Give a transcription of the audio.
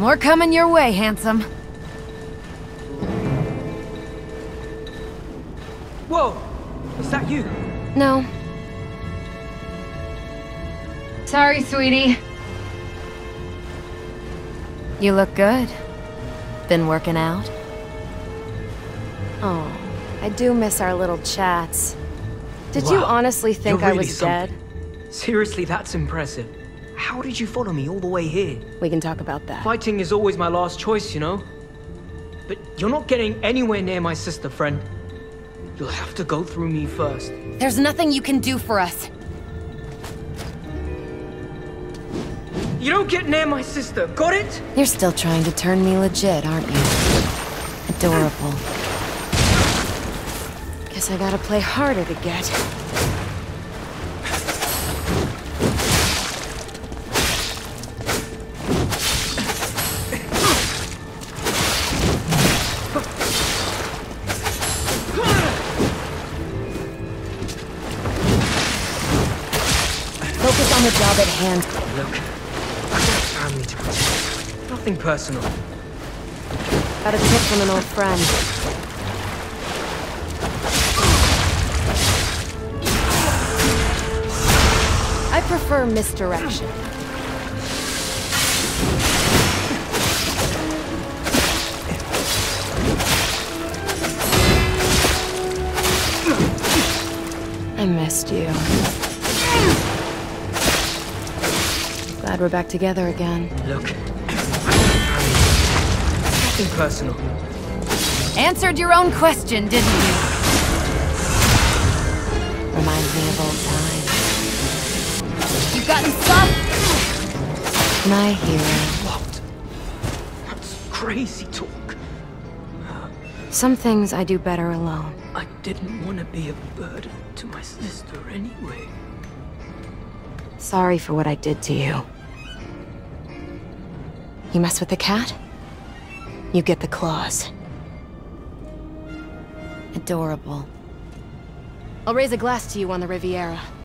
More coming your way, handsome. Whoa! Is that you? No. Sorry, sweetie. You look good. Been working out? Oh, I do miss our little chats. Did you honestly think I was dead? Seriously, that's impressive. How did you follow me all the way here? We can talk about that. Fighting is always my last choice, you know? But you're not getting anywhere near my sister, friend. You'll have to go through me first. There's nothing you can do for us. You don't get near my sister, got it? You're still trying to turn me legit, aren't you? Adorable. Guess I gotta play harder to get. Focus on the job at hand. Look, I've got a family to protect. Nothing personal. Got a tip from an old friend. I prefer misdirection. I missed you. Glad we're back together again. Look, nothing personal. Answered your own question, didn't you? Reminds me of old times. You've gotten soft. My hero. What? That's crazy talk. Some things I do better alone. I didn't want to be a burden to my sister anyway. Sorry for what I did to you. You mess with the cat? You get the claws. Adorable. I'll raise a glass to you on the Riviera.